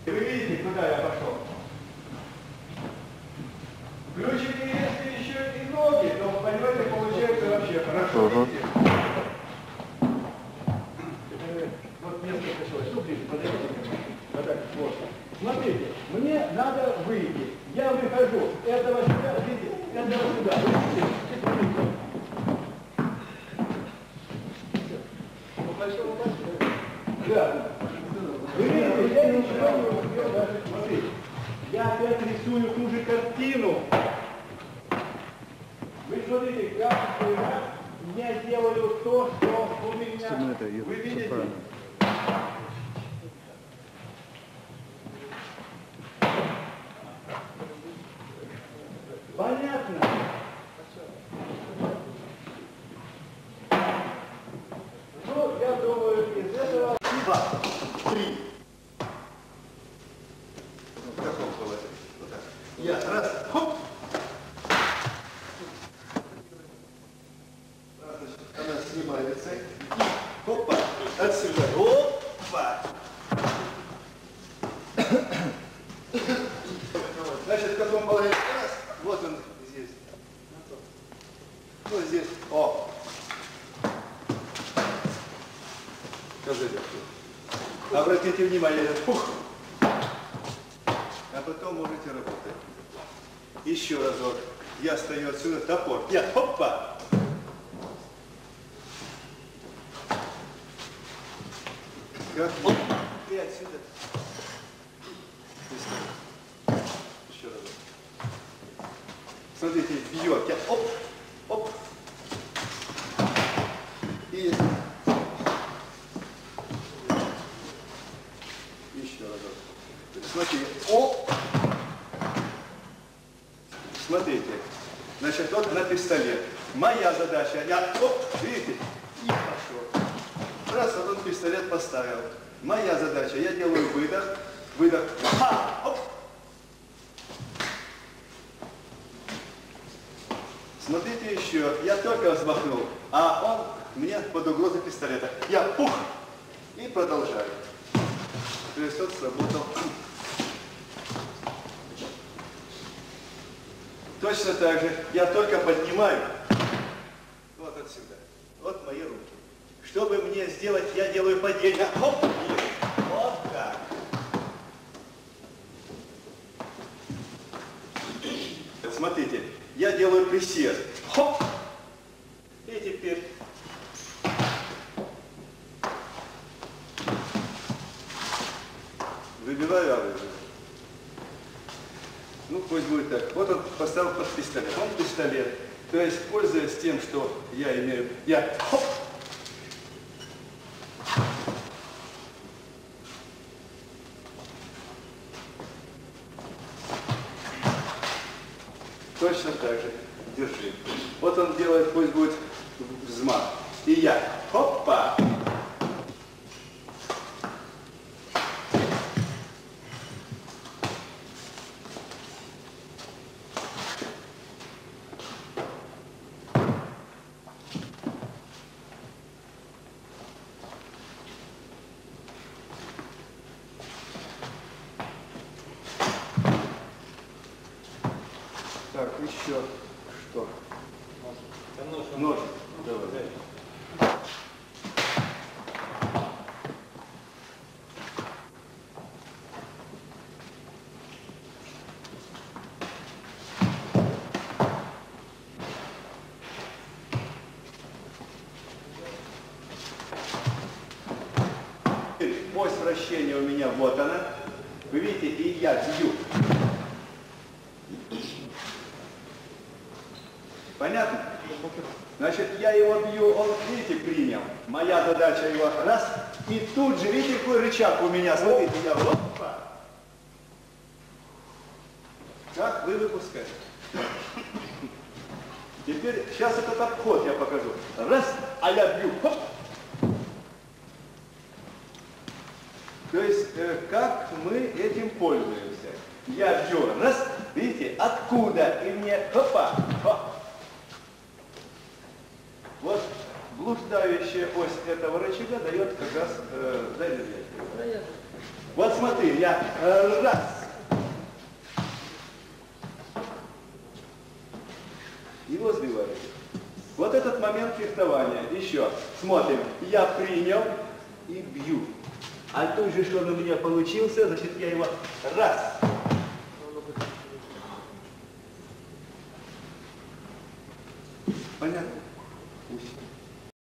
Вы видите, куда я пошел? Включите, если еще и ноги, то, понимаете, получается вообще хорошо. Вот несколько человек. Ну, ближе, подойдите ко мне. Вот так, вот. Смотрите, мне надо выйти. Я выхожу. Этого сюда, видите, этого сюда. Видите? Да. Вы видите, я ничего не успел даже. Смотрите, я опять рисую ту же картину. Вы смотрите, каждый раз я делаю то, что у меня. Вы видите? Понятно? Ну, я думаю, из этого... 2, 3. В каком положении? Вот так. Я раз, хоп. Значит, она снимается. И хопа. Отсюда. Опа. Значит, в каком положении? Раз. Вот он здесь. Вот здесь. О. Скажите. Обратите внимание. Фух. А потом можете работать. Еще разок. Я стою отсюда. Топор. Я. Хопа. Как? Оп. И отсюда. Еще разок. Смотрите, бьет. Я. Оп. Оп. И еще разок. Смотрите. Оп. Смотрите. Значит, вот на пистолет. Моя задача. Я. Оп. Видите? И пошел. Раз, вот он пистолет поставил. Моя задача. Я делаю выдох. Выдох. Ха! Оп. Смотрите еще. Я только взмахнул, а он мне под угрозой пистолета. Я пух! И продолжаю. То есть он сработал. Точно так же. Я только поднимаю. Вот отсюда. Вот мои руки. Чтобы мне сделать, я делаю падение. Хоп! И вот так. Смотрите, я делаю присест. Хоп! И теперь выбиваю оружие. Ну, пусть будет так. Вот он поставил под пистолет. Он пистолет. То есть, пользуясь тем, что я имею, я хоп! Точно так же. Держи. Вот он делает, пусть будет взмах. И я. Хопа! Так, еще что? Нож. Давай. Ось вращения у меня вот она. Вы видите, и я бью. Понятно? Значит, я его бью, он, видите, принял. Моя задача его раз, и тут же, видите, какой рычаг у меня, смотрите, я опа. Как вы выпускаете. Теперь, сейчас этот обход я покажу. Раз, а я бью, хоп. То есть, как мы этим пользуемся. Я бью, раз, видите, откуда, и мне, хопа, хоп. Вот блуждающая ось этого рычага дает как раз, дай мне взять. Вот смотри, я раз. Его сбиваю. Вот этот момент фехтования. Еще. Смотрим. Я принял и бью. А тут же, что он у меня получился, значит, я его раз. Понятно?